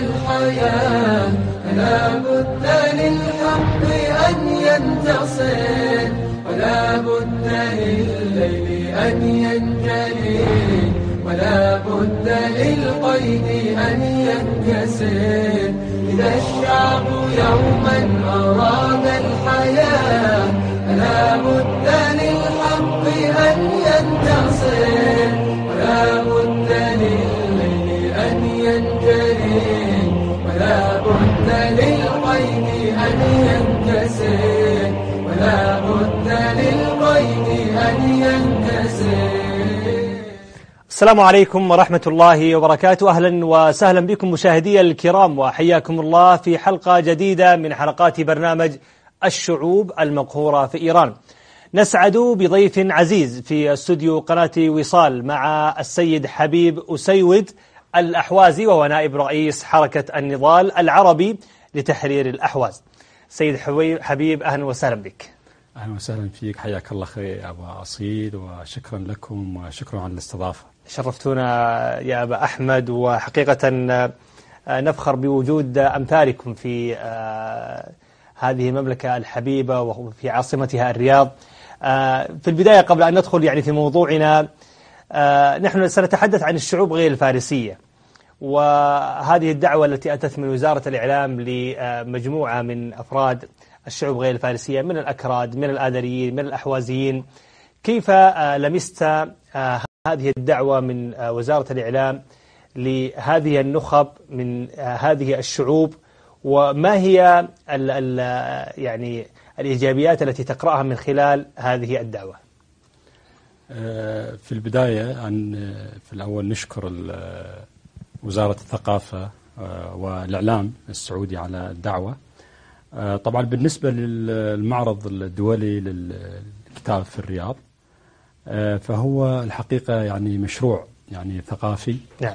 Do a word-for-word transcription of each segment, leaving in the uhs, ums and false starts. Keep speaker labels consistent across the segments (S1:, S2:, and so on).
S1: الحياة لا بد للحق أن ينتصر ولا بد للليل أن ينجلي ولا بد للقيد أن ينكسر إذا الشعب يوما أراد الحياة لا بد للحق أن ينتصر ولا بد للليل أن ينجلي ولا بد للقيد أن ينكسر ولا بد للقيد أن ينكسر.
S2: السلام عليكم ورحمة الله وبركاته. أهلا وسهلا بكم مشاهدي الكرام وحياكم الله في حلقة جديدة من حلقات برنامج الشعوب المقهورة في إيران. نسعد بضيف عزيز في استوديو قناة وصال مع السيد حبيب أسيود الأحوازي وهو نائب رئيس حركة النضال العربي لتحرير الأحواز. سيد حبيب أهلا وسهلا بك.
S3: أهلا وسهلا فيك، حياك الله خير أبا أصيل، وشكرا لكم وشكرا على الاستضافة.
S2: شرفتونا يا أبا أحمد، وحقيقة نفخر بوجود أمثالكم في هذه المملكة الحبيبة وفي عاصمتها الرياض. في البداية قبل أن ندخل يعني في موضوعنا، نحن سنتحدث عن الشعوب غير الفارسية، وهذه الدعوة التي أتت من وزارة الإعلام لمجموعة من أفراد الشعوب غير الفارسية من الأكراد من الآذريين من الأحوازيين. كيف لمست هذه الدعوة من وزارة الإعلام لهذه النخب من هذه الشعوب، وما هي ال ال يعني الإيجابيات التي تقرأها من خلال هذه الدعوة؟
S3: في البداية أن في الأول نشكر وزارة الثقافة والإعلام السعودي على الدعوة. طبعا بالنسبة للمعرض الدولي للكتاب في الرياض، فهو الحقيقة يعني مشروع يعني ثقافي،
S2: نعم،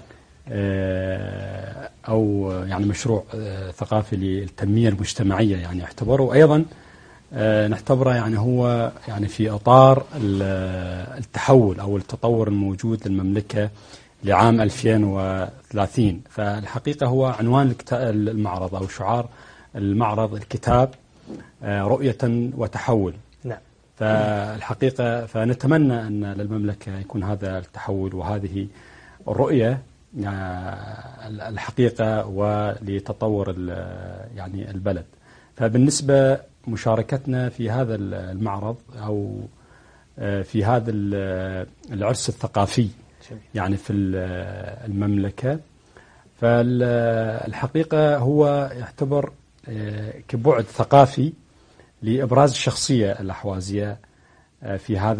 S3: أو يعني مشروع ثقافي للتنمية المجتمعية يعني اعتبره، أيضا نعتبره يعني هو يعني في إطار التحول أو التطور الموجود للمملكة لعام ألفين وثلاثين. فالحقيقة هو عنوان المعرض أو شعار المعرض الكتاب رؤية وتحول.
S2: نعم.
S3: فالحقيقة فنتمنى أن للمملكة يكون هذا التحول وهذه الرؤية الحقيقة ولتطور يعني البلد. فبالنسبة مشاركتنا في هذا المعرض أو في هذا العرس الثقافي يعني في المملكة، فالحقيقة هو يعتبر كبعد ثقافي لإبراز الشخصية الأحوازية في هذا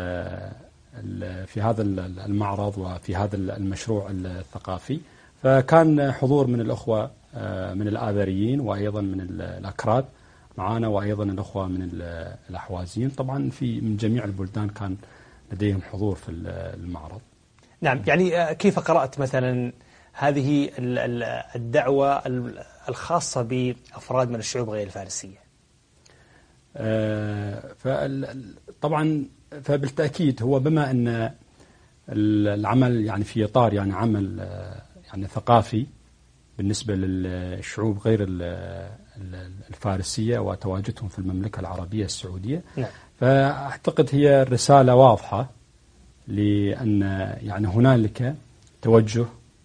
S3: في هذا المعرض وفي هذا المشروع الثقافي. فكان حضور من الأخوة من الآذريين وأيضا من الأكراد معنا، وأيضا الأخوة من الأحوازيين. طبعا في من جميع البلدان كان لديهم حضور في المعرض.
S2: نعم، يعني كيف قرأت مثلا هذه الدعوة الخاصة بأفراد من الشعوب غير الفارسية؟
S3: طبعا فبالتأكيد هو بما أن العمل يعني في إطار يعني عمل يعني ثقافي بالنسبة للشعوب غير الفارسية وتواجدهم في المملكة العربية السعودية.
S2: نعم.
S3: فأعتقد هي رسالة واضحة لأن يعني هنالك توجه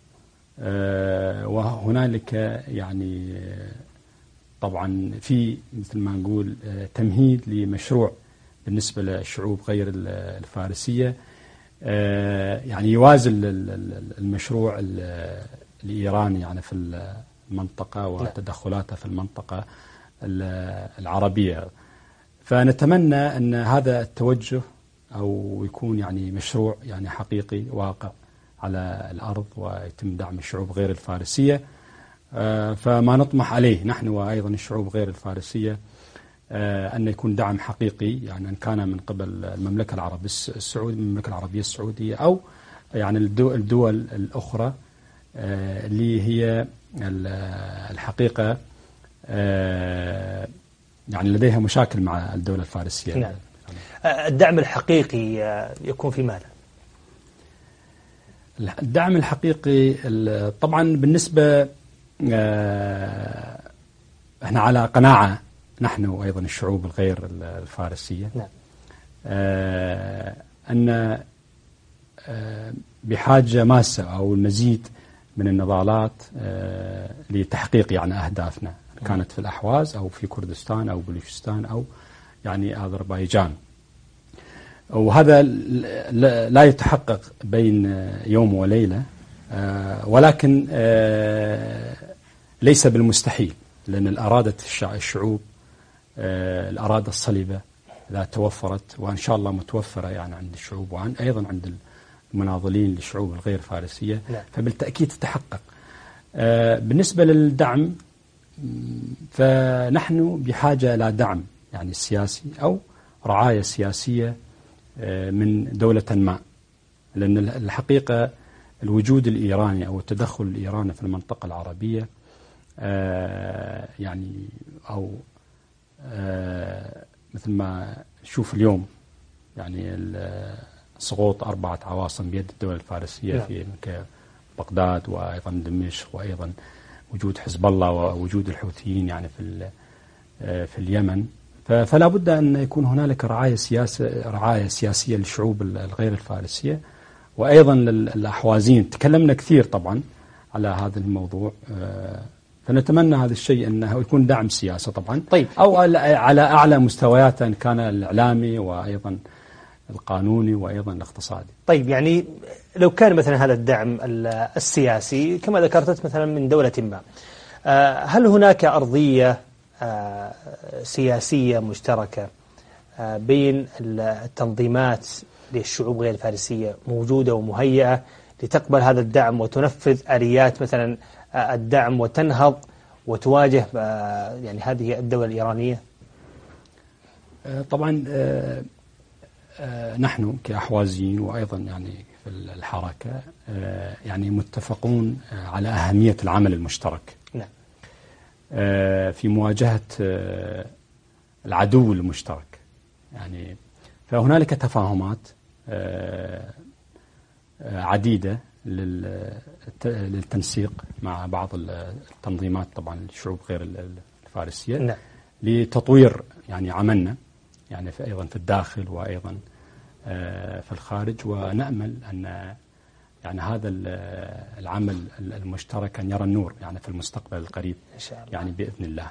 S3: وهنالك يعني طبعا في مثل ما نقول تمهيد لمشروع بالنسبة للشعوب غير الفارسية يعني يوازن المشروع الإيراني يعني في المنطقة وتدخلاته في المنطقة العربية. فنتمنى أن هذا التوجه أو يكون يعني مشروع يعني حقيقي واقع على الأرض ويتم دعم الشعوب غير الفارسية. فما نطمح عليه نحن وأيضا الشعوب غير الفارسية أن يكون دعم حقيقي، يعني أن كان من قبل المملكة العربية السعودية المملكة العربية السعودية أو يعني الدول الأخرى اللي هي الحقيقة يعني لديها مشاكل مع الدولة الفارسية.
S2: نعم. الدعم الحقيقي يكون في ماذا؟
S3: الدعم الحقيقي طبعا بالنسبة احنا على قناعة نحن وأيضا الشعوب الغير الفارسية
S2: نعم.
S3: أن بحاجة ماسة أو المزيد من النضالات لتحقيق يعني أهدافنا، كانت في الأحواز أو في كردستان أو بلوشستان أو يعني أذربيجان. وهذا لا يتحقق بين يوم وليلة، ولكن ليس بالمستحيل، لأن الأرادة الشعوب الأرادة الصلبة إذا توفرت، وإن شاء الله متوفرة يعني عند الشعوب وعن أيضا عند المناضلين للشعوب الغير فارسية، فبالتأكيد تتحقق. بالنسبة للدعم، فنحن بحاجة إلى دعم يعني سياسي أو رعاية سياسية من دولة ما، لأن الحقيقة الوجود الإيراني أو التدخل الإيراني في المنطقة العربية يعني أو مثل ما نشوف اليوم يعني سقوط أربعة عواصم بيد الدولة الفارسية في بغداد وأيضا دمشق، وأيضا وجود حزب الله ووجود الحوثيين يعني في في اليمن. فلا بد أن يكون هنالك رعاية سياسة رعاية سياسية للشعوب الغير الفارسية وأيضا للأحوازيين. تكلمنا كثير طبعا على هذا الموضوع، فنتمنى هذا الشيء أنه يكون دعم سياسة طبعا،
S2: طيب.
S3: أو على أعلى مستويات إن كان الإعلامي وأيضا القانوني وأيضا الاقتصادي.
S2: طيب، يعني لو كان مثلا هذا الدعم السياسي كما ذكرت مثلا من دولة ما، هل هناك أرضية سياسية مشتركة بين التنظيمات للشعوب غير الفارسية موجودة ومهيئة لتقبل هذا الدعم وتنفذ آليات مثلا الدعم وتنهض وتواجه يعني هذه الدولة الإيرانية؟
S3: طبعا نحن كأحوازيين وأيضا يعني في الحركة يعني متفقون على أهمية العمل المشترك.
S2: نعم.
S3: في مواجهة العدو المشترك، يعني فهنالك تفاهمات عديدة للتنسيق مع بعض التنظيمات طبعا الشعوب غير الفارسية.
S2: نعم.
S3: لتطوير يعني عملنا يعني في أيضا في الداخل وأيضا في الخارج، ونأمل أن يعني هذا العمل المشترك أن يرى النور يعني في المستقبل القريب
S2: إن شاء الله.
S3: يعني بإذن الله.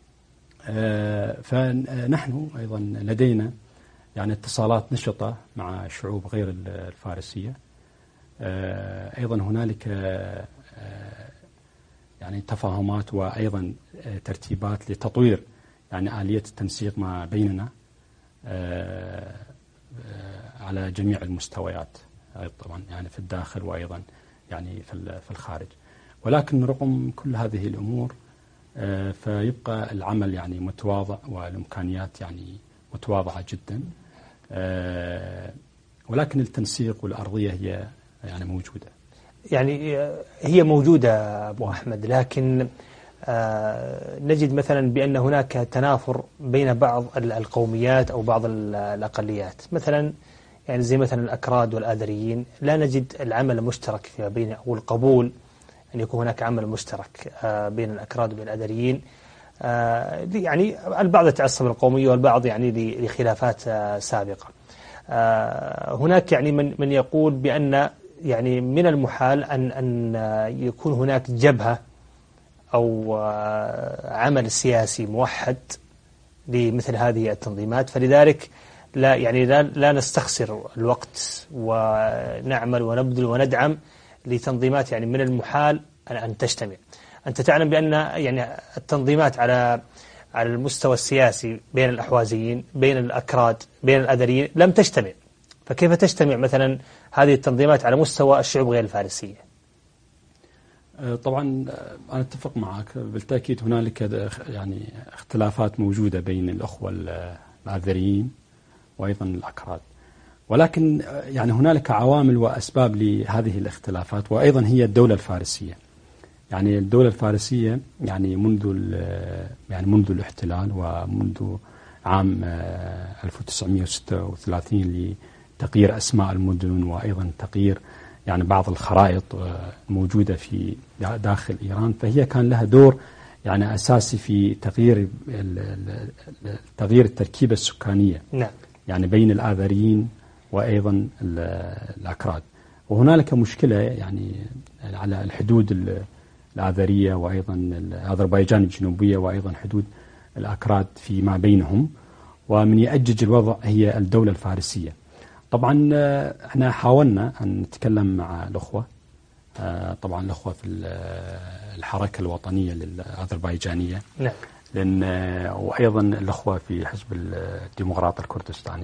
S3: فنحن أيضا لدينا يعني اتصالات نشطة مع الشعوب غير الفارسية. أيضا هنالك يعني تفاهمات وأيضا ترتيبات لتطوير يعني آلية التنسيق ما بيننا على جميع المستويات طبعا يعني في الداخل وأيضا يعني في الخارج. ولكن رغم كل هذه الأمور فيبقى العمل يعني متواضع والإمكانيات يعني متواضعة جدا، ولكن التنسيق والأرضية هي يعني موجودة.
S2: يعني هي موجودة أبو أحمد، لكن نجد مثلا بأن هناك تنافر بين بعض القوميات أو بعض الأقليات، مثلا يعني زي مثلا الأكراد والآذريين، لا نجد العمل المشترك فيما بين أو القبول أن يكون هناك عمل مشترك بين الأكراد وبين الآذريين. يعني البعض يتعصب القومية والبعض يعني لخلافات سابقة. هناك يعني من من يقول بأن يعني من المحال أن أن يكون هناك جبهة أو عمل سياسي موحد لمثل هذه التنظيمات، فلذلك لا يعني لا, لا نستخسر الوقت ونعمل ونبذل وندعم لتنظيمات يعني من المحال أن, أن تجتمع. أنت تعلم بأن يعني التنظيمات على على المستوى السياسي بين الأحوازيين بين الأكراد بين الأذريين لم تجتمع، فكيف تجتمع مثلا هذه التنظيمات على مستوى الشعوب غير الفارسية؟
S3: طبعا أنا أتفق معك، بالتأكيد هنالك يعني اختلافات موجودة بين الأخوة الآذريين وأيضا الأكراد، ولكن يعني هنالك عوامل وأسباب لهذه الاختلافات، وأيضا هي الدولة الفارسية. يعني الدولة الفارسية يعني منذ يعني منذ الاحتلال ومنذ عام ألف وتسعمئة وستة وثلاثين لتغيير أسماء المدن وأيضا تغيير يعني بعض الخرائط الموجودة في داخل إيران، فهي كان لها دور يعني أساسي في تغيير تغيير التركيبة السكانية
S2: نعم. يعني
S3: بين الآذريين وأيضا الأكراد. وهنالك مشكلة يعني على الحدود الآذرية وأيضا الأذربيجان الجنوبية وأيضا حدود الأكراد فيما بينهم، ومن يأجج الوضع هي الدولة الفارسية. طبعا احنا حاولنا أن نتكلم مع الأخوة، طبعا الأخوة في الحركة الوطنية للأذربيجانية،
S2: نعم.
S3: لأن وأيضا الأخوة في حزب الديمقراط الكردستاني،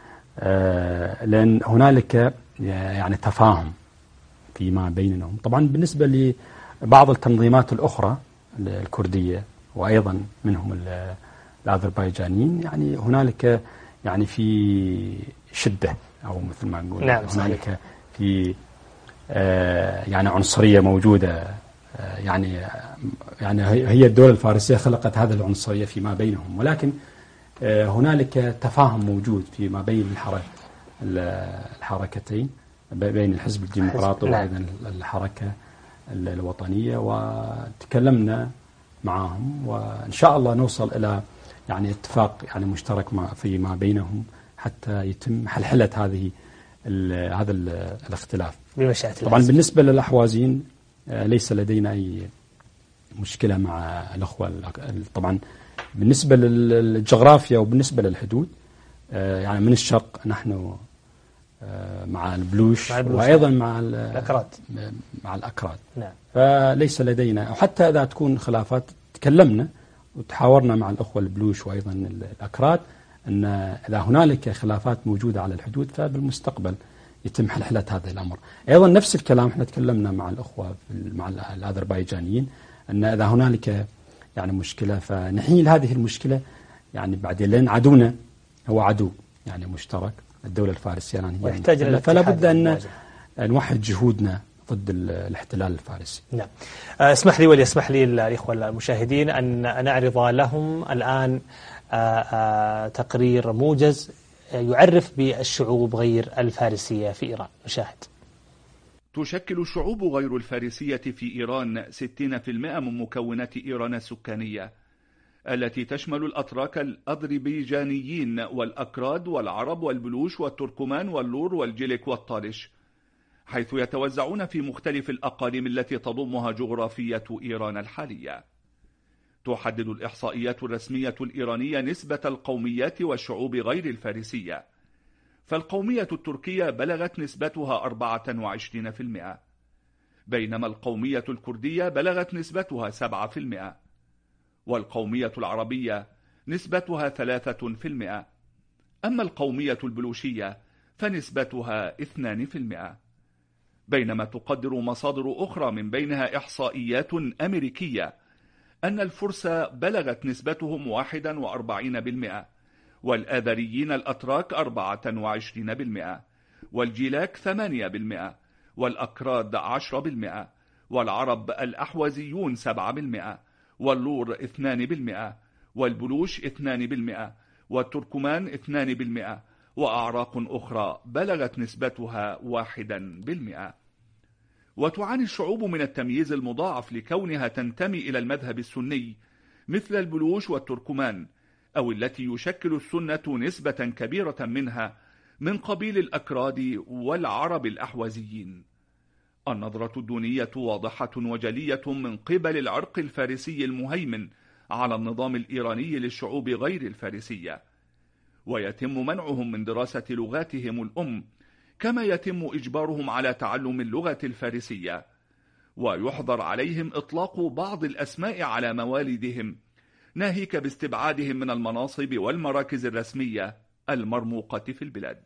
S3: لأن هنالك يعني تفاهم فيما بينهم. طبعا بالنسبة لبعض التنظيمات الأخرى الكردية وأيضا منهم الأذربيجانيين، يعني هنالك يعني في شدة أو مثل ما نقول،
S2: نعم
S3: هنالك
S2: صحيح.
S3: في آه يعني عنصرية موجودة، آه يعني يعني هي الدولة الفارسية خلقت هذه العنصرية فيما بينهم، ولكن آه هنالك تفاهم موجود فيما بين الحركتين، بين الحزب الديمقراطي وأيضا الحركة الوطنية، وتكلمنا معهم وإن شاء الله نوصل إلى يعني اتفاق يعني مشترك فيما بينهم حتى يتم حلحلة هذه هذا الاختلاف
S2: بمشيئة الله.
S3: طبعا بالنسبة للأحوازيين ليس لدينا أي مشكلة مع الأخوة. طبعا بالنسبة للجغرافيا وبالنسبة للحدود، يعني من الشرق نحن مع البلوش, مع البلوش وأيضا مع
S2: الأكراد
S3: مع الأكراد
S2: نعم.
S3: فليس لدينا، وحتى إذا تكون خلافات تكلمنا وتحاورنا مع الأخوة البلوش وأيضا الأكراد أن إذا هنالك خلافات موجودة على الحدود فبالمستقبل يتم حلحلة هذا الأمر. أيضا نفس الكلام احنا تكلمنا مع الأخوة مع الأذربيجانيين أن إذا هنالك يعني مشكلة فنحيل هذه المشكلة يعني بعدين، لأن عدونا هو عدو يعني مشترك الدولة الفارسية يعني
S2: ويحتاج،
S3: فلا بد أن نوحد جهودنا ضد الاحتلال الفارسي.
S2: نعم. اسمح لي وليسمح لي الإخوة المشاهدين أن نعرض لهم الآن تقرير موجز يعرف بالشعوب غير الفارسية في إيران. نشاهد.
S4: تشكل الشعوب غير الفارسية في إيران ستين بالمئة من مكونات إيران السكانية، التي تشمل الأتراك الأذربيجانيين والأكراد والعرب والبلوش والتركمان واللور والجيلك والطالش، حيث يتوزعون في مختلف الأقاليم التي تضمها جغرافية إيران الحالية. تحدد الإحصائيات الرسمية الإيرانية نسبة القوميات والشعوب غير الفارسية، فالقومية التركية بلغت نسبتها أربعة وعشرين بالمئة، بينما القومية الكردية بلغت نسبتها سبعة بالمئة، والقومية العربية نسبتها ثلاثة بالمئة، أما القومية البلوشية فنسبتها اثنان بالمئة. بينما تقدر مصادر أخرى من بينها إحصائيات أمريكية أن الفرس بلغت نسبتهم واحد وأربعين بالمئة، والآذريين الأتراك أربعة وعشرين بالمئة، والجيلاك ثمانية بالمئة، والأكراد عشرة بالمئة، والعرب الأحوزيون سبعة بالمئة، واللور اثنان بالمئة، والبلوش اثنان بالمئة، والتركمان اثنان بالمئة، وأعراق أخرى بلغت نسبتها واحدا بالمئة. وتعاني الشعوب من التمييز المضاعف لكونها تنتمي إلى المذهب السني مثل البلوش والتركمان، أو التي يشكل السنة نسبة كبيرة منها من قبيل الأكراد والعرب الأحوزيين. النظرة الدونية واضحة وجلية من قبل العرق الفارسي المهيمن على النظام الإيراني للشعوب غير الفارسية، ويتم منعهم من دراسة لغاتهم الأم، كما يتم إجبارهم على تعلم اللغة الفارسية، ويحظر عليهم إطلاق بعض الأسماء على موالدهم، ناهيك باستبعادهم من المناصب والمراكز الرسمية المرموقة في البلاد.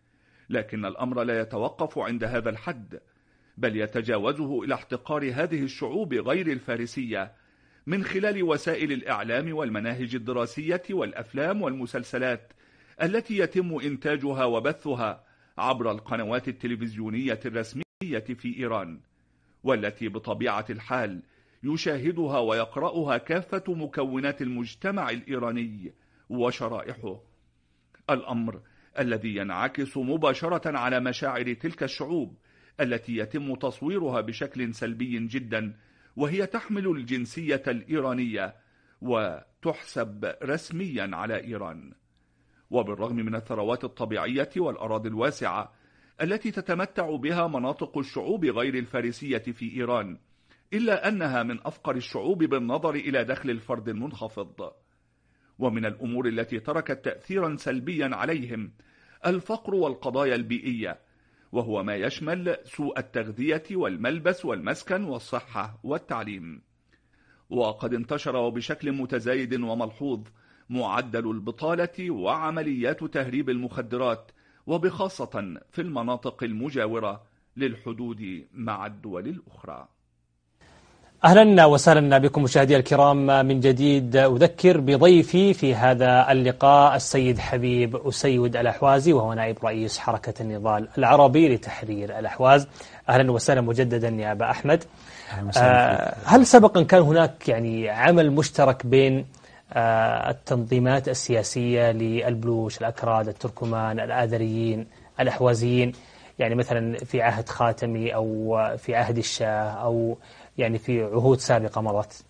S4: لكن الأمر لا يتوقف عند هذا الحد، بل يتجاوزه إلى احتقار هذه الشعوب غير الفارسية من خلال وسائل الإعلام والمناهج الدراسية والأفلام والمسلسلات التي يتم إنتاجها وبثها عبر القنوات التلفزيونية الرسمية في إيران، والتي بطبيعة الحال يشاهدها ويقرأها كافة مكونات المجتمع الإيراني وشرائحه، الأمر الذي ينعكس مباشرة على مشاعر تلك الشعوب التي يتم تصويرها بشكل سلبي جدا، وهي تحمل الجنسية الإيرانية وتحسب رسميا على إيران. وبالرغم من الثروات الطبيعية والأراضي الواسعة التي تتمتع بها مناطق الشعوب غير الفارسية في إيران، إلا أنها من أفقر الشعوب بالنظر إلى دخل الفرد المنخفض. ومن الأمور التي تركت تأثيرا سلبيا عليهم الفقر والقضايا البيئية، وهو ما يشمل سوء التغذية والملبس والمسكن والصحة والتعليم. وقد انتشر وبشكل متزايد وملحوظ معدل البطالة وعمليات تهريب المخدرات، وبخاصة في المناطق المجاورة للحدود مع الدول الأخرى.
S2: أهلا وسهلا بكم مشاهدي الكرام من جديد. أذكر بضيفي في هذا اللقاء السيد حبيب أسيد الأحوازي، وهو نائب رئيس حركة النضال العربي لتحرير الأحواز. أهلا وسهلا مجددا يا أبا أحمد. آه هل سبقا كان هناك يعني عمل مشترك بين آه التنظيمات السياسية للبلوش، الأكراد، التركمان، الآذريين، الأحوازيين، يعني مثلا في عهد خاتمي أو في عهد الشاه أو يعني في عهود سابقة مضت؟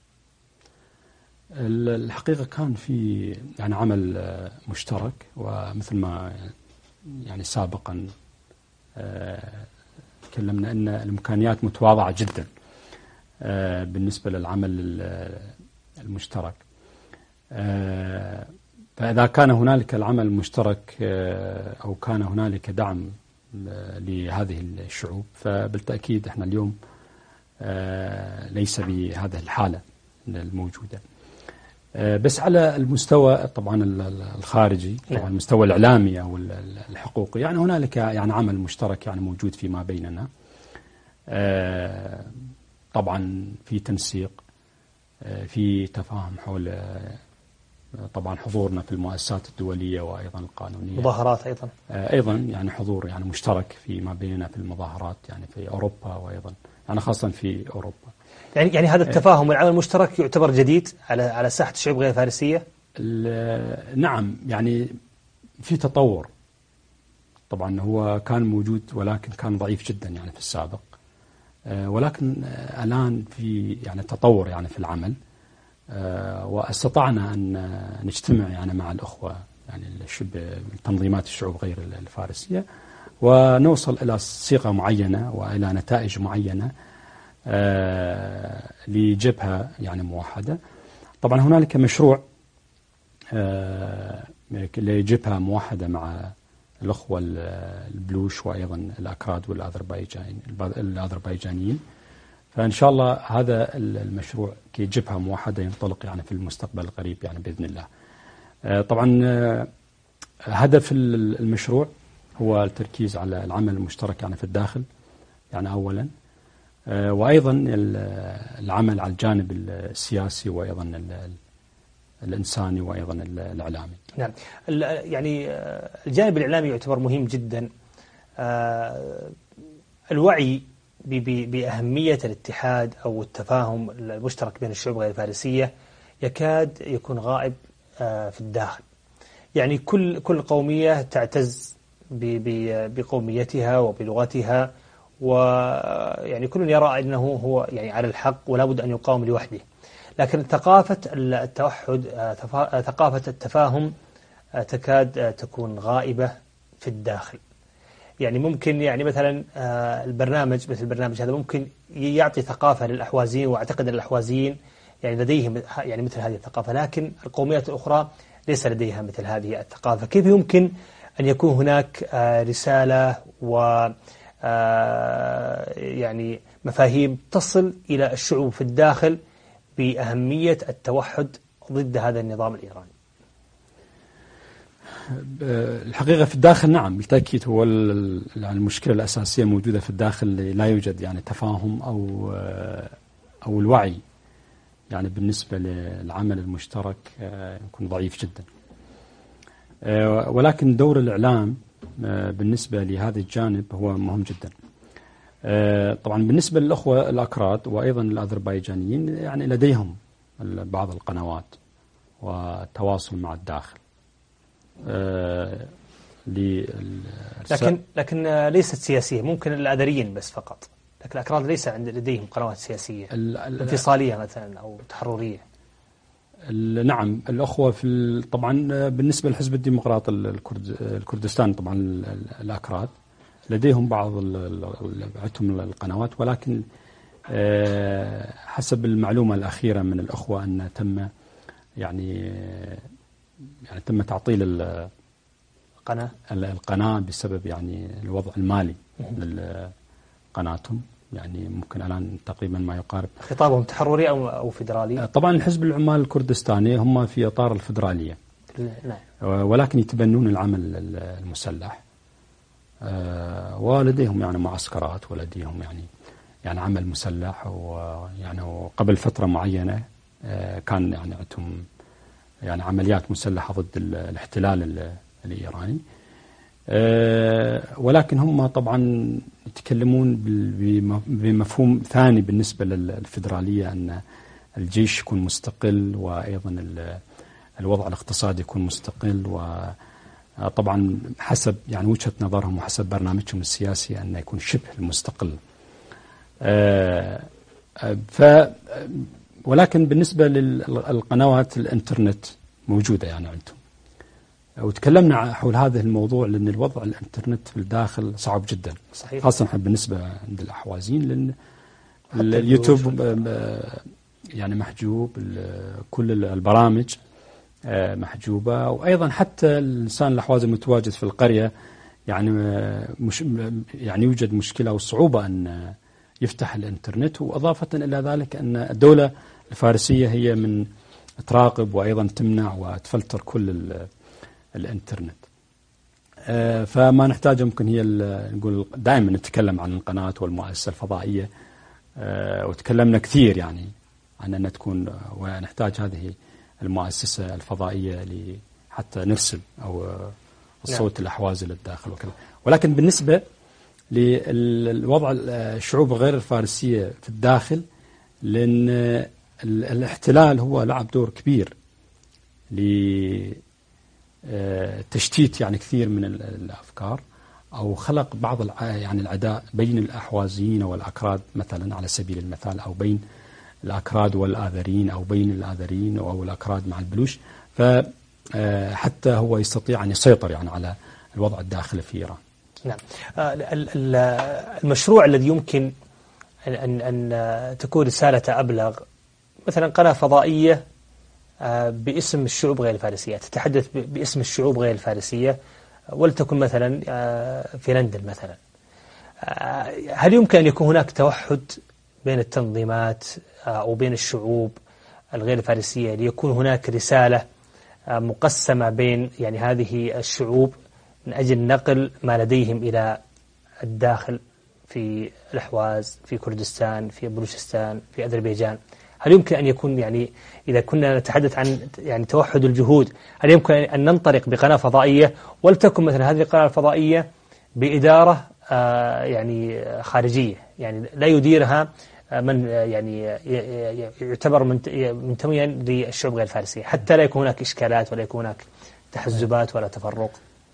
S3: الحقيقة كان في يعني عمل مشترك، ومثل ما يعني سابقا تكلمنا أن الإمكانيات متواضعة جدا بالنسبة للعمل المشترك. فإذا كان هنالك العمل المشترك أو كان هنالك دعم لهذه الشعوب، فبالتأكيد احنا اليوم ليس بهذه الحالة الموجودة. بس على المستوى طبعا الخارجي، طبعا المستوى الإعلامي أو الحقوقي، يعني هنالك يعني عمل مشترك يعني موجود فيما بيننا. طبعا في تنسيق، في تفاهم حول طبعا حضورنا في المؤسسات الدولية وأيضا القانونية،
S2: مظاهرات أيضا
S3: أيضا يعني حضور يعني مشترك فيما بيننا في المظاهرات يعني في أوروبا، وأيضا يعني خاصة في أوروبا.
S2: يعني يعني هذا التفاهم والعمل المشترك يعتبر جديد على على ساحة الشعوب غير الفارسية؟
S3: نعم، يعني في تطور. طبعا هو كان موجود ولكن كان ضعيف جدا يعني في السابق، ولكن الآن في يعني تطور يعني في العمل، واستطعنا أن نجتمع يعني مع الأخوة يعني تنظيمات الشعوب غير الفارسية، ونوصل إلى صيغة معينة وإلى نتائج معينة لجبهة يعني موحدة. طبعا هنالك مشروع لجبهة موحدة مع الأخوة البلوش وأيضا الأكراد والأذربيجانيين. فإن شاء الله هذا المشروع كجبهة موحدة ينطلق يعني في المستقبل القريب يعني بإذن الله. طبعا هدف المشروع هو التركيز على العمل المشترك يعني في الداخل يعني أولا، وأيضا العمل على الجانب السياسي وأيضا الإنساني وأيضا الإعلامي.
S2: نعم، يعني الجانب الإعلامي يعتبر مهم جدا. الوعي بأهمية الاتحاد أو التفاهم المشترك بين الشعوب غير الفارسية يكاد يكون غائب في الداخل. يعني كل كل قومية تعتز بقوميتها وبلغتها، ويعني كل يرى أنه هو يعني على الحق ولا بد أن يقاوم لوحده. لكن ثقافة التوحد، ثقافة التفاهم تكاد تكون غائبة في الداخل. يعني ممكن يعني مثلا البرنامج مثل البرنامج هذا ممكن يعطي ثقافة للأحوازيين، وأعتقد أن الأحوازيين يعني لديهم يعني مثل هذه الثقافة، لكن القوميات الأخرى ليس لديها مثل هذه الثقافة. كيف يمكن أن يكون هناك رسالة و يعني مفاهيم تصل إلى الشعوب في الداخل بأهمية التوحد ضد هذا النظام الإيراني؟
S3: الحقيقة في الداخل نعم بالتأكيد هو المشكلة الأساسية موجودة في الداخل، لا يوجد يعني تفاهم أو أو الوعي يعني بالنسبة للعمل المشترك يكون ضعيف جدا. ولكن دور الإعلام بالنسبة لهذا الجانب هو مهم جدا. طبعا بالنسبة للأخوة الأكراد وأيضا الأذربيجانيين يعني لديهم بعض القنوات والتواصل مع الداخل.
S2: لكن لكن ليست سياسية، ممكن الآذريين بس فقط، لكن الأكراد ليس عند لديهم قنوات سياسية انفصالية مثلا أو تحررية.
S3: نعم، الأخوة في طبعا بالنسبة للحزب الديمقراطي الكرد الكردستان طبعا الأكراد لديهم بعض عندهم القنوات، ولكن حسب المعلومة الأخيرة من الأخوة أن تم يعني يعني تم تعطيل
S2: القناة
S3: القناة بسبب يعني الوضع المالي لقناتهم، يعني ممكن الآن تقريبا ما يقارب.
S2: خطابهم تحرري أو أو فيدرالي؟
S3: طبعا الحزب العمال الكردستاني هم في إطار الفيدرالية،
S2: نعم،
S3: ولكن يتبنون العمل المسلح، ولديهم يعني معسكرات ولديهم يعني يعني عمل مسلح، ويعني قبل فترة معينة كان يعني عندهم يعني عمليات مسلحة ضد الاحتلال الإيراني، ولكن هم طبعا يتكلمون بمفهوم ثاني بالنسبة للفيدرالية، أن الجيش يكون مستقل، وأيضا الوضع الاقتصادي يكون مستقل، وطبعا حسب يعني وجهة نظرهم وحسب برنامجهم السياسي أن يكون شبه المستقل. ف ولكن بالنسبة للقنوات الانترنت موجودة يعني عندهم، وتكلمنا حول هذا الموضوع لأن الوضع الانترنت في الداخل صعب جدا،
S2: صحيح.
S3: خاصة بالنسبة عند الأحوازين، لأن اليوتيوب يعني محجوب، كل البرامج محجوبة، وأيضا حتى الإنسان الأحوازي المتواجد في القرية يعني مش يعني يوجد مشكلة وصعوبة أن يفتح الانترنت. وإضافة إلى ذلك أن الدولة الفارسية هي من تراقب وأيضا تمنع وتفلتر كل الانترنت، فما نحتاجه ممكن هي نقول دائما نتكلم عن القناة والمؤسسة الفضائية، وتكلمنا كثير يعني عن أن تكون، ونحتاج هذه المؤسسة الفضائية حتى نرسل أو الصوت الأحوازي للداخل وكذا. ولكن بالنسبة للوضع الشعوب غير الفارسية في الداخل، لأن الاحتلال هو لعب دور كبير لتشتيت يعني كثير من الأفكار، أو خلق بعض يعني العداء بين الأحوازيين والأكراد مثلا على سبيل المثال، أو بين الأكراد والآذريين، أو بين الآذريين أو الأكراد مع البلوش، فحتى هو يستطيع أن يسيطر يعني على الوضع الداخلي في إيران.
S2: نعم، المشروع الذي يمكن أن أن تكون رسالته أبلغ، مثلا قناة فضائية باسم الشعوب غير الفارسية، تتحدث باسم الشعوب غير الفارسية، ولتكن مثلا في لندن مثلا، هل يمكن أن يكون هناك توحد بين التنظيمات أو بين الشعوب الغير الفارسية، ليكون هناك رسالة مقسمة بين يعني هذه الشعوب من أجل نقل ما لديهم إلى الداخل في الأحواز، في كردستان، في بلوشستان، في أذربيجان؟ هل يمكن أن يكون يعني إذا كنا نتحدث عن يعني توحد الجهود، هل يمكن أن ننطلق بقناة فضائية، ولتكن مثلا هذه القناة الفضائية بإدارة آه يعني خارجية، يعني لا يديرها من يعني يعتبر منتميا للشعوب غير الفارسية، حتى لا يكون هناك إشكالات ولا يكون هناك تحزبات ولا تفرق؟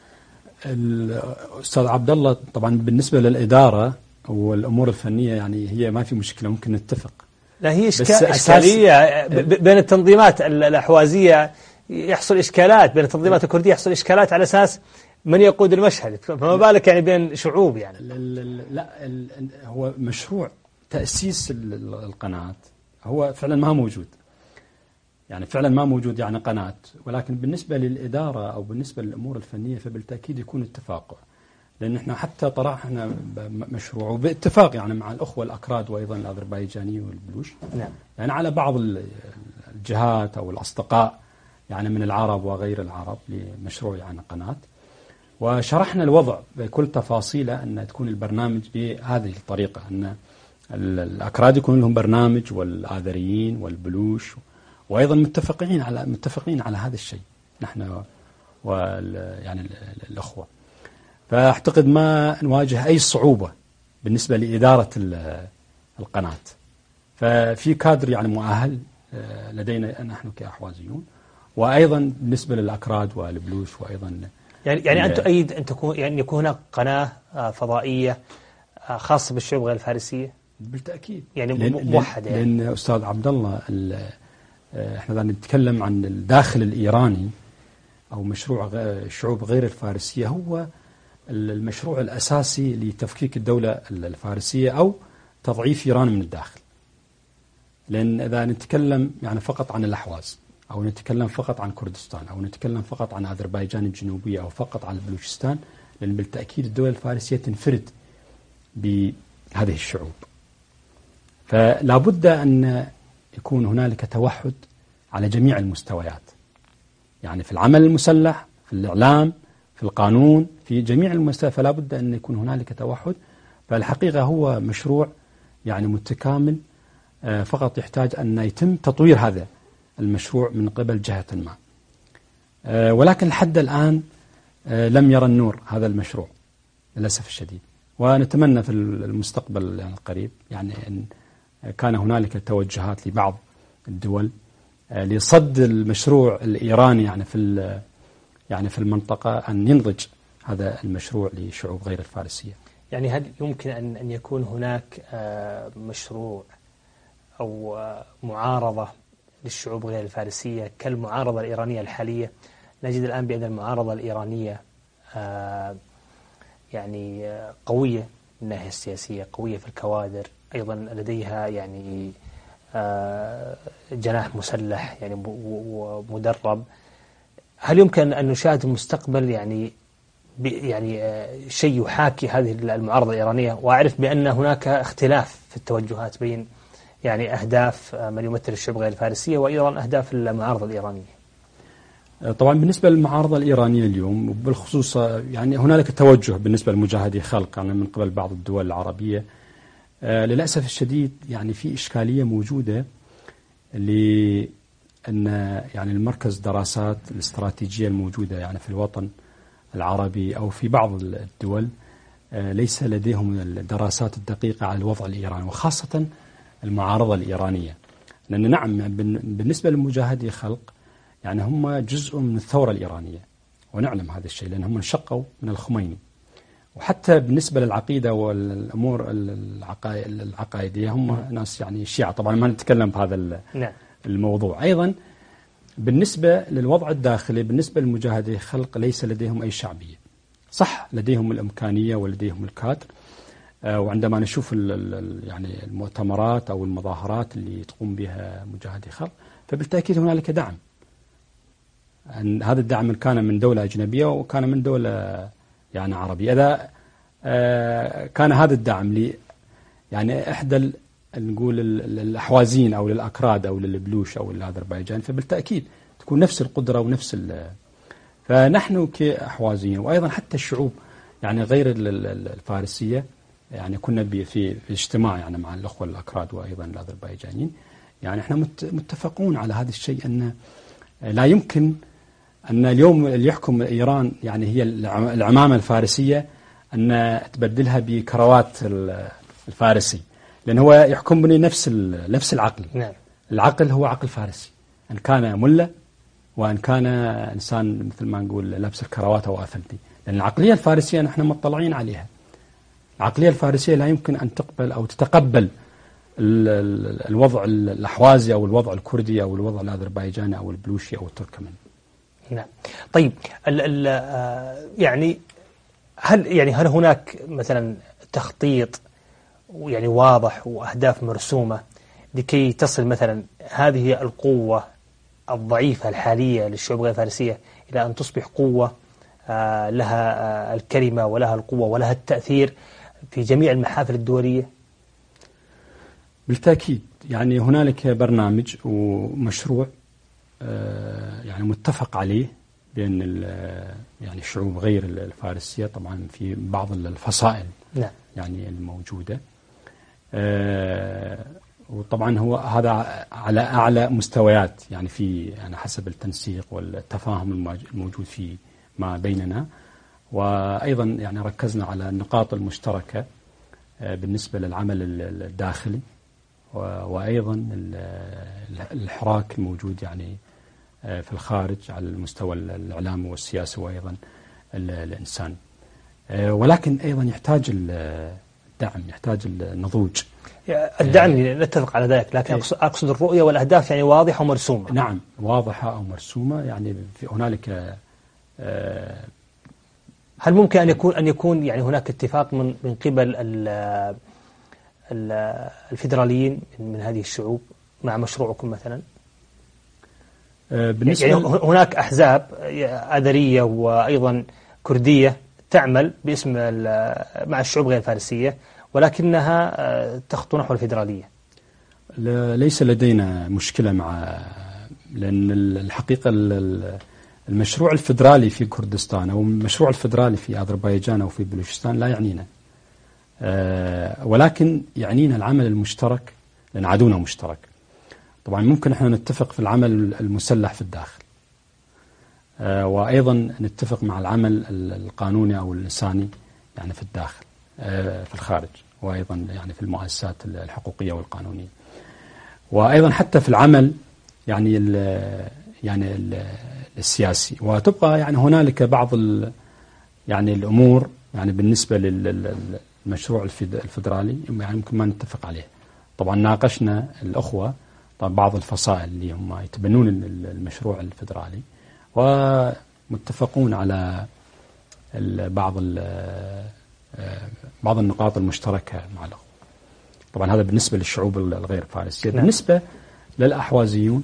S3: الأستاذ عبد الله، طبعا بالنسبة للإدارة والأمور الفنية يعني هي ما في مشكلة، ممكن نتفق.
S2: لا، هي إشكالية بين التنظيمات الأحوازية، يحصل إشكالات بين التنظيمات الكردية، يحصل إشكالات على أساس من يقود المشهد، فما بالك يعني بين شعوب يعني.
S3: لا، هو مشروع تأسيس القناة هو فعلا ما موجود، يعني فعلا ما موجود يعني قناة، ولكن بالنسبة للإدارة أو بالنسبة للأمور الفنية فبالتأكيد يكون اتفاق، لأن احنا حتى طرحنا مشروع وباتفاق يعني مع الأخوة الأكراد وأيضا الأذربيجاني والبلوش،
S2: نعم،
S3: يعني على بعض الجهات أو الأصدقاء يعني من العرب وغير العرب لمشروع يعني قناة، وشرحنا الوضع بكل تفاصيله، أن تكون البرنامج بهذه الطريقة، أن الأكراد يكون لهم برنامج والآذريين والبلوش، وأيضا متفقين على متفقين على هذا الشيء نحن وال يعني الأخوة. فأعتقد ما نواجه أي صعوبة بالنسبة لإدارة القناة، ففي كادر يعني مؤهل لدينا نحن كأحوازيون، وأيضا بالنسبة للأكراد والبلوش وأيضا
S2: يعني يعني أنت تؤيد أن تكون يعني يكون هناك قناة فضائية خاصة بالشعوب غير الفارسية؟
S3: بالتأكيد
S2: يعني موحدة.
S3: يعني. لأن أستاذ عبد الله احنا نتكلم عن الداخل الإيراني أو مشروع الشعوب غير الفارسية هو المشروع الأساسي لتفكيك الدولة الفارسية أو تضعيف إيران من الداخل. لأن إذا نتكلم يعني فقط عن الأحواز أو نتكلم فقط عن كردستان أو نتكلم فقط عن أذربيجان الجنوبية أو فقط عن بلوچستان، لأن بالتأكيد الدولة الفارسية تنفرد بهذه الشعوب. فلا بد أن يكون هنالك توحد على جميع المستويات، يعني في العمل المسلح، في الإعلام، في القانون، في جميع المستويات، فلا بد أن يكون هنالك توحد. فالحقيقة هو مشروع يعني متكامل، فقط يحتاج أن يتم تطوير هذا المشروع من قبل جهة ما. ولكن لحد الآن لم يرى النور هذا المشروع للأسف الشديد، ونتمنى في المستقبل يعني القريب يعني أن كان هنالك توجهات لبعض الدول لصد المشروع الإيراني يعني في يعني في المنطقة أن ينضج هذا المشروع لشعوب غير الفارسية.
S2: يعني هل يمكن أن أن يكون هناك مشروع أو معارضة للشعوب غير الفارسية كالمعارضة الإيرانية الحالية؟ نجد الآن بأن المعارضة الإيرانية يعني قوية من الناحية السياسية، قوية في الكوادر، أيضا لديها يعني جناح مسلح يعني ومدرب. هل يمكن أن نشاهد في المستقبل يعني يعني شيء يحاكي هذه المعارضة الإيرانية؟ وأعرف بأن هناك اختلاف في التوجهات بين يعني أهداف من يمثل الشعوب غير الفارسية وأيضا أهداف المعارضة الإيرانية.
S3: طبعا بالنسبة للمعارضة الإيرانية اليوم وبالخصوص يعني هنالك توجه بالنسبة لمجاهدي خلق يعني من قبل بعض الدول العربية. آه للأسف الشديد يعني في إشكالية موجودة لأن يعني المركز دراسات الاستراتيجية الموجودة يعني في الوطن العربي أو في بعض الدول آه ليس لديهم الدراسات الدقيقة على الوضع الإيراني وخاصة المعارضة الإيرانية. لأن نعم بالنسبة لمجاهدي خلق يعني هم جزء من الثورة الإيرانية ونعلم هذا الشيء لأن هم انشقوا من الخميني. وحتى بالنسبة للعقيدة والأمور العقائدية هم ناس يعني شيعة، طبعا ما نتكلم بهذا الموضوع. أيضا بالنسبة للوضع الداخلي بالنسبة للمجاهدي خلق ليس لديهم أي شعبية. صح لديهم الإمكانية ولديهم الكادر، وعندما نشوف يعني المؤتمرات أو المظاهرات اللي تقوم بها مجاهدي خلق فبالتأكيد هنالك دعم. أن هذا الدعم كان من دولة أجنبية وكان من دولة يعني عربية. إذا كان هذا الدعم لي يعني إحدى نقول الأحوازين أو للأكراد أو للبلوش أو للأذربيجان فبالتأكيد تكون نفس القدرة ونفس فنحن كأحوازيين وأيضا حتى الشعوب يعني غير الفارسية يعني كنا في في اجتماع يعني مع الأخوة الأكراد وأيضا الأذربيجانيين يعني إحنا متفقون على هذا الشيء أن لا يمكن أن اليوم اللي يحكم إيران يعني هي العمامة الفارسية أن تبدلها بكروات الفارسي، لأن هو يحكمني نفس نفس العقل.
S2: نعم.
S3: العقل هو عقل فارسي، إن كان ملة وإن كان إنسان مثل ما نقول لابس الكروات أو أفندي، لأن العقلية الفارسية نحن مطلعين عليها. العقلية الفارسية لا يمكن أن تقبل أو تتقبل الوضع الأحوازي أو الوضع الكردي أو الوضع الأذربيجاني أو البلوشي أو التركماني.
S2: نعم. طيب ال ال يعني هل يعني هل هناك مثلا تخطيط يعني واضح وأهداف مرسومة لكي تصل مثلا هذه القوة الضعيفة الحالية للشعوب غير الفارسية إلى أن تصبح قوة لها الكلمة ولها القوة ولها التأثير في جميع المحافل الدولية؟
S3: بالتأكيد يعني هنالك برنامج ومشروع يعني متفق عليه بين يعني الشعوب غير الفارسية طبعا في بعض الفصائل.
S2: نعم.
S3: يعني الموجودة، وطبعا هو هذا على أعلى مستويات يعني في يعني حسب التنسيق والتفاهم الموجود في ما بيننا، وأيضا يعني ركزنا على النقاط المشتركة بالنسبة للعمل الداخلي وأيضا الحراك الموجود يعني في الخارج على المستوى الإعلامي والسياسي وأيضا الإنسان. ولكن أيضا يحتاج الدعم، يحتاج النضوج.
S2: الدعم نتفق على ذلك، لكن أقصد الرؤية والأهداف يعني واضحة ومرسومة.
S3: نعم، واضحة أو مرسومة. يعني في هنالك
S2: هل ممكن أن يكون أن يكون يعني هناك اتفاق من من قبل الفيدراليين من هذه الشعوب مع مشروعكم مثلا؟ بالنسبة يعني هناك أحزاب آذرية وأيضا كردية تعمل باسم مع الشعوب غير الفارسية، ولكنها تخطو نحو الفيدرالية.
S3: ليس لدينا مشكلة مع، لأن الحقيقة المشروع الفيدرالي في كردستان أو المشروع الفيدرالي في أذربيجان أو في بلوشستان لا يعنينا، ولكن يعنينا العمل المشترك، لأن عدونا مشترك. طبعا ممكن احنا نتفق في العمل المسلح في الداخل، وأيضا نتفق مع العمل القانوني أو الإنساني يعني في الداخل في الخارج، وأيضا يعني في المؤسسات الحقوقية والقانونية، وأيضا حتى في العمل يعني ال يعني ال السياسي. وتبقى يعني هنالك بعض يعني الأمور يعني بالنسبة للمشروع الفيدرالي يعني ممكن ما نتفق عليه. طبعا ناقشنا الأخوة طبعا بعض الفصائل اللي هم يتبنون المشروع الفيدرالي، ومتفقون على بعض بعض النقاط المشتركة مع الأخوة. طبعا هذا بالنسبة للشعوب الغير فارسية. بالنسبة للأحوازيون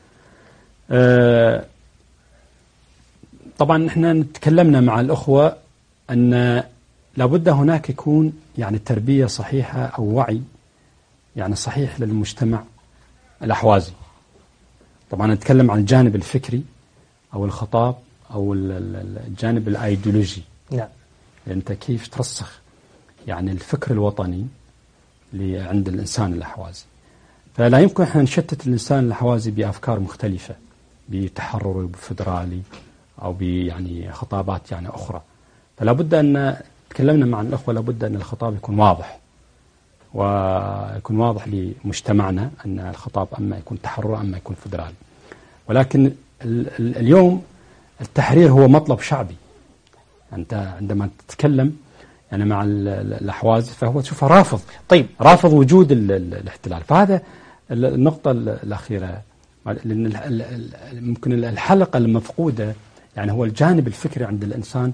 S3: طبعا احنا تكلمنا مع الأخوة أن لابد هناك يكون يعني تربية صحيحة أو وعي يعني صحيح للمجتمع الأحوازي. طبعا نتكلم عن الجانب الفكري أو الخطاب أو الجانب الأيديولوجي.
S2: نعم.
S3: أنت كيف ترسخ يعني الفكر الوطني اللي عند الإنسان الأحوازي. فلا يمكن احنا نشتت الإنسان الأحوازي بأفكار مختلفة، بتحرري وبفدرالي أو يعني خطابات يعني أخرى. فلا بد أن تكلمنا مع الأخوة، لابد أن الخطاب يكون واضح، ويكون واضح لمجتمعنا أن الخطاب أما يكون تحرر أما يكون فدرالي. ولكن اليوم التحرير هو مطلب شعبي. أنت عندما تتكلم يعني مع الأحواز فهو تشوفه رافض،
S2: طيب
S3: رافض وجود الاحتلال. فهذا النقطة الأخيرة، لأن ممكن الحلقة المفقودة يعني هو الجانب الفكري عند الإنسان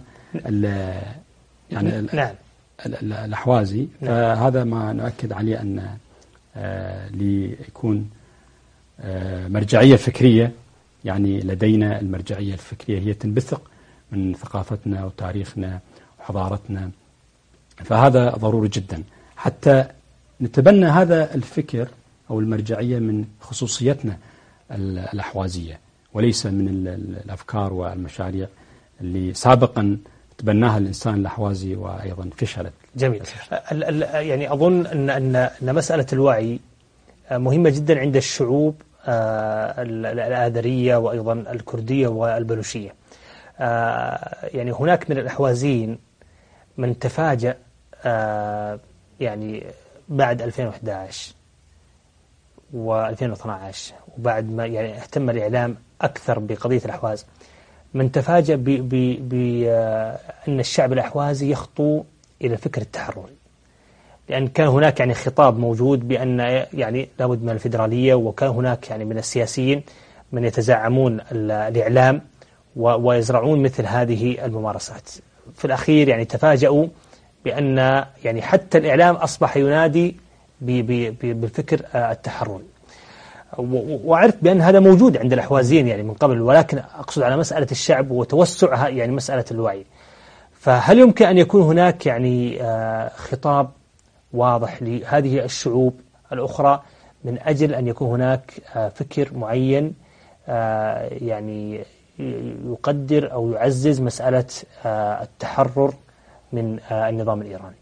S3: يعني
S2: نعم.
S3: الأحوازي. فهذا ما نؤكد عليه أن آه ليكون آه مرجعية فكرية. يعني لدينا المرجعية الفكرية هي تنبثق من ثقافتنا وتاريخنا وحضارتنا، فهذا ضروري جدا حتى نتبنى هذا الفكر أو المرجعية من خصوصيتنا الأحوازية، وليس من الأفكار والمشاريع اللي سابقا تبناها الإنسان الأحوازي وأيضا فشلت.
S2: جميل. يعني أظن أن أن أن مسألة الوعي مهمة جدا عند الشعوب الآذرية وأيضا الكردية والبلوشية. يعني هناك من الأحوازيين من تفاجأ يعني بعد ألفين وإحدى عشر وألفين واثني عشر وبعد ما يعني اهتم الإعلام أكثر بقضية الأحواز، من تفاجأ بأن الشعب الأحوازي يخطو إلى الفكر التحرري، لأن كان هناك يعني خطاب موجود بأن يعني لابد من الفيدرالية، وكان هناك يعني من السياسيين من يتزعمون الإعلام ويزرعون مثل هذه الممارسات. في الأخير يعني تفاجأوا بأن يعني حتى الإعلام أصبح ينادي بالفكر التحرري، وعرفت بأن هذا موجود عند الأحوازيين يعني من قبل، ولكن أقصد على مسألة الشعب وتوسعها يعني مسألة الوعي. فهل يمكن أن يكون هناك يعني خطاب واضح لهذه الشعوب الأخرى من أجل أن يكون هناك فكر معين يعني يقدر أو يعزز مسألة التحرر من النظام الإيراني؟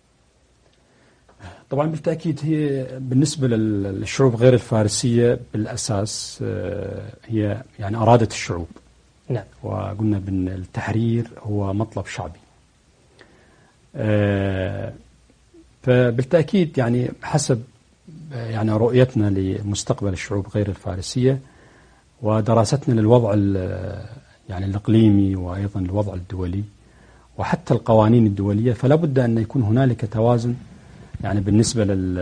S3: طبعا بالتأكيد هي بالنسبة للشعوب غير الفارسية بالأساس هي يعني أرادت الشعوب.
S2: نعم.
S3: وقلنا بأن التحرير هو مطلب شعبي. فبالتأكيد يعني حسب يعني رؤيتنا لمستقبل الشعوب غير الفارسية ودراستنا للوضع يعني الإقليمي وأيضا الوضع الدولي، وحتى القوانين الدولية، فلا بد أن يكون هنالك توازن يعني بالنسبة لل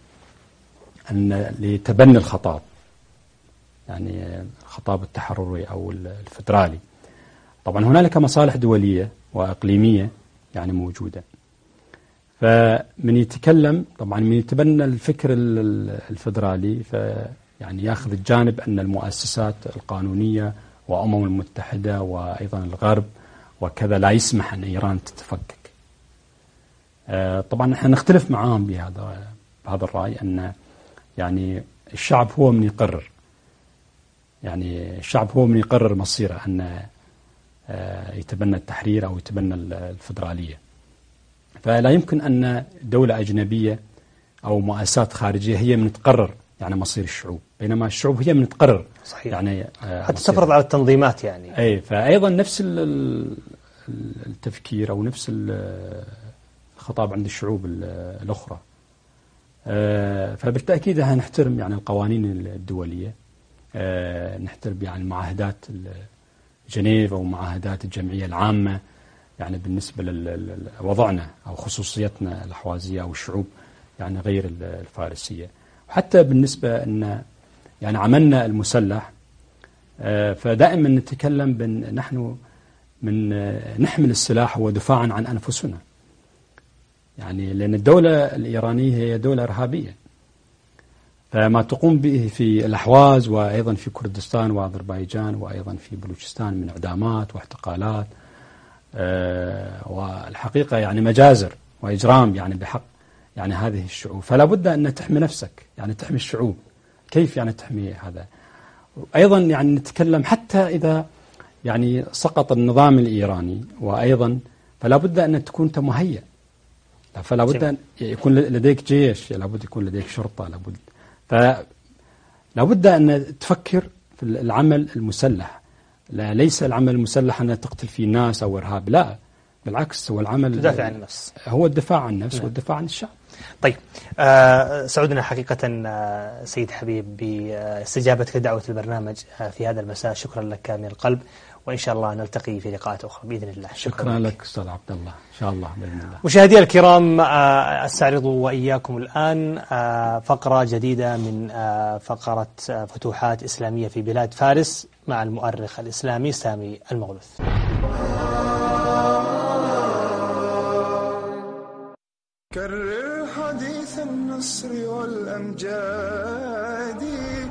S3: أن لتبني الخطاب، يعني الخطاب التحرري أو الفدرالي. طبعا هنالك مصالح دولية وإقليمية يعني موجودة، فمن يتكلم طبعا من يتبنى الفكر الفدرالي فيعني ياخذ الجانب أن المؤسسات القانونية وأمم المتحدة وأيضا الغرب وكذا لا يسمح أن إيران تتفكك. طبعا نحن نختلف معاهم بهذا بهذا الرأي، أن يعني الشعب هو من يقرر، يعني الشعب هو من يقرر مصيره أن يتبنى التحرير أو يتبنى الفدرالية. فلا يمكن أن دولة أجنبية أو مؤسسات خارجية هي من تقرر يعني مصير الشعوب، بينما الشعوب هي من تقرر.
S2: صحيح.
S3: يعني
S2: حتى تفرض على التنظيمات يعني.
S3: أي فأيضا نفس التفكير أو نفس الخطاب عند الشعوب الأخرى. فبالتأكيد نحترم يعني القوانين الدولية، نحترم يعني معاهدات جنيف أو معاهدات الجمعية العامة يعني بالنسبة لوضعنا أو خصوصيتنا الأحوازية أو الشعوب يعني غير الفارسية. وحتى بالنسبة أن يعني عملنا المسلح، فدائما نتكلم بأن نحن من نحمل السلاح ودفاعا عن أنفسنا، يعني لأن الدولة الإيرانية هي دولة إرهابية، فما تقوم به في الأحواز وأيضا في كردستان وأذربيجان وأيضا في بلوچستان من إعدامات واحتقالات والحقيقة يعني مجازر وإجرام يعني بحق يعني هذه الشعوب. فلا بد أن تحمي نفسك، يعني تحمي الشعوب. كيف يعني تحمي هذا؟ أيضا يعني نتكلم حتى إذا يعني سقط النظام الإيراني، وأيضا فلا بد أن تكون أنت مهيئ، فلا بد أن يكون لديك جيش، لا بد يكون لديك شرطة، لا بد فلا بد أن تفكر في العمل المسلح. لا ليس العمل المسلح أن تقتل فيه ناس أو إرهاب، لا بالعكس، هو العمل
S2: تدافع عن النفس،
S3: هو الدفاع عن النفس والدفاع عن الشعب.
S2: طيب آه سعودنا حقيقة آه سيد حبيب باستجابتك لدعوة البرنامج آه في هذا المساء، شكرا لك من القلب، وإن شاء الله نلتقي في لقاءات أخرى بإذن الله.
S3: شكرا, شكرا لك أستاذ عبد الله، إن شاء الله بإذن الله.
S2: مشاهدي الكرام، آه أستعرض وإياكم الآن آه فقرة جديدة من آه فقرة آه فتوحات إسلامية في بلاد فارس مع المؤرخ الإسلامي سامي المغلوث.
S5: كرر حديث النصر والأمجاد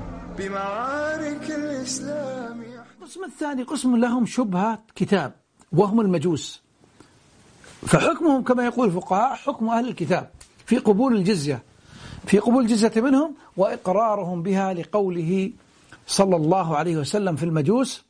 S5: بمعارك الإسلام.
S6: القسم الثاني قسم لهم شبهة كتاب وهم المجوس، فحكمهم كما يقول الفقهاء حكم أهل الكتاب في قبول الجزية في قبول الجزية منهم وإقرارهم بها، لقوله صلى الله عليه وسلم في المجوس: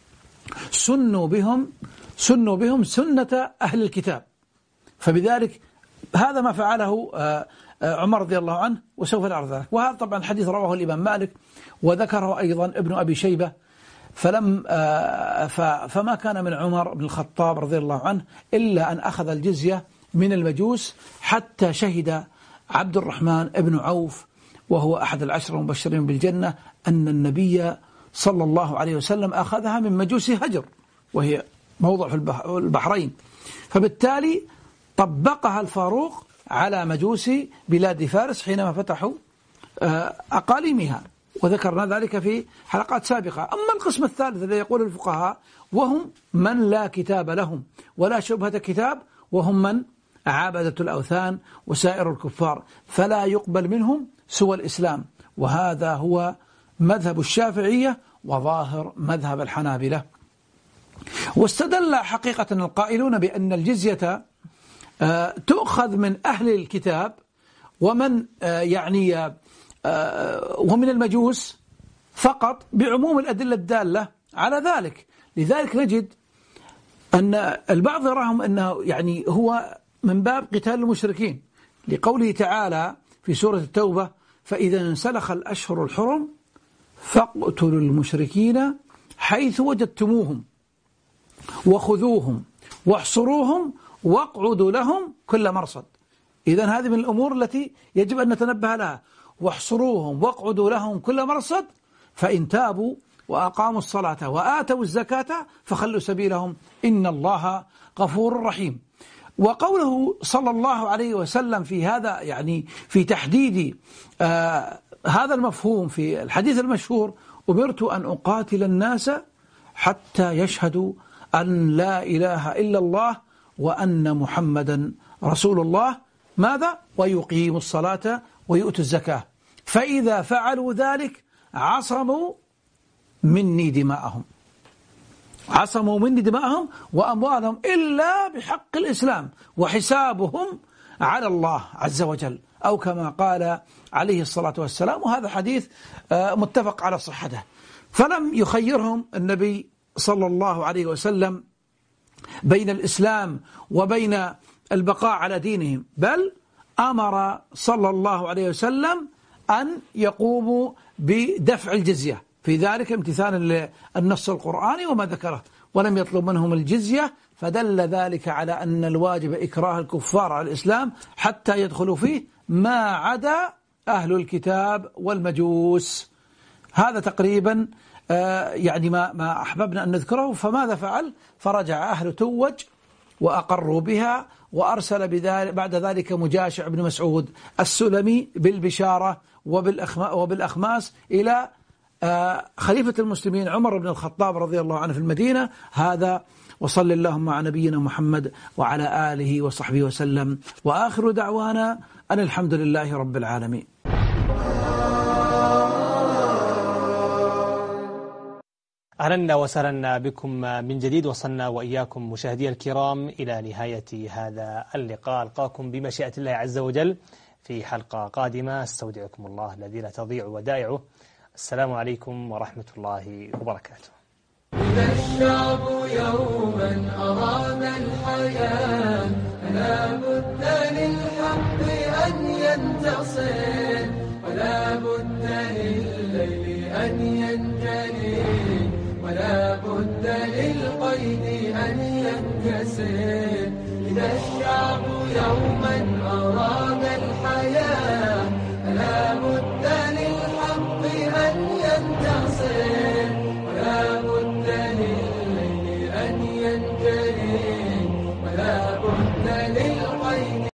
S6: سنوا بهم سنوا بهم سنة أهل الكتاب. فبذلك هذا ما فعله عمر رضي الله عنه، وسوف نعرض ذلك. وهذا طبعا الحديث رواه الإمام مالك وذكره أيضا ابن أبي شيبة. فلم فما كان من عمر بن الخطاب رضي الله عنه إلا أن أخذ الجزية من المجوس، حتى شهد عبد الرحمن بن عوف وهو أحد العشر المبشرين بالجنة أن النبي صلى الله عليه وسلم أخذها من مجوس هجر، وهي موضع في البحرين. فبالتالي طبقها الفاروق على مجوس بلاد فارس حينما فتحوا أقاليمها، وذكرنا ذلك في حلقات سابقة. أما القسم الثالث الذي يقول الفقهاء وهم من لا كتاب لهم ولا شبهة كتاب، وهم من عابدة الأوثان وسائر الكفار، فلا يقبل منهم سوى الإسلام. وهذا هو مذهب الشافعية وظاهر مذهب الحنابلة. واستدل حقيقة القائلون بأن الجزية تؤخذ من أهل الكتاب ومن يعني ومن المجوس فقط بعموم الأدلة الدالة على ذلك. لذلك نجد أن البعض يراهم أنه يعني هو من باب قتال المشركين، لقوله تعالى في سورة التوبة: فإذا انسلخ الأشهر الحرم فاقتلوا المشركين حيث وجدتموهم وخذوهم واحصروهم واقعدوا لهم كل مرصد. إذن هذه من الأمور التي يجب أن نتنبه لها: واحصروهم واقعدوا لهم كل مرصد، فإن تابوا وأقاموا الصلاة وآتوا الزكاة فخلوا سبيلهم إن الله غفور رحيم. وقوله صلى الله عليه وسلم في هذا يعني في تحديد آه هذا المفهوم في الحديث المشهور: أمرت أن أقاتل الناس حتى يشهدوا أن لا إله إلا الله وأن محمدا رسول الله، ماذا؟ ويقيموا الصلاة ويؤتوا الزكاة، فإذا فعلوا ذلك عصموا مني دماءهم عصموا مني دماءهم وأموالهم إلا بحق الإسلام وحسابهم على الله عز وجل، أو كما قال عليه الصلاة والسلام. وهذا حديث متفق على صحته. فلم يخيرهم النبي صلى الله عليه وسلم بين الإسلام وبين البقاء على دينهم، بل أمر صلى الله عليه وسلم أن يقوموا بدفع الجزية، في ذلك امتثالا للنص القرآني وما ذكره، ولم يطلب منهم الجزية، فدل ذلك على أن الواجب إكراه الكفار على الإسلام حتى يدخلوا فيه، ما عدا أهل الكتاب والمجوس. هذا تقريبا آه يعني ما, ما أحببنا أن نذكره. فماذا فعل؟ فرجع أهل توج وأقروا بها، وأرسل بعد ذلك مجاشع بن مسعود السلمي بالبشارة وبالأخماس إلى آه خليفة المسلمين عمر بن الخطاب رضي الله عنه في المدينة. هذا وصل اللهم على نبينا محمد وعلى آله وصحبه وسلم، وآخر دعوانا أن الحمد لله رب العالمين.
S2: أهلا وسهلا بكم من جديد. وصلنا وإياكم مشاهدي الكرام إلى نهاية هذا اللقاء. ألقاكم بمشيئة الله عز وجل في حلقة قادمة. استودعكم الله الذي لا تضيع ودائعه. السلام عليكم ورحمة الله وبركاته.
S1: إذا الشعب يوما أراد الحياة فلا بد للحق أن ينتصر، ولا بد للليل أن ينجلي، ولا بد للقيد أن ينكسر. إذا الشعب يوما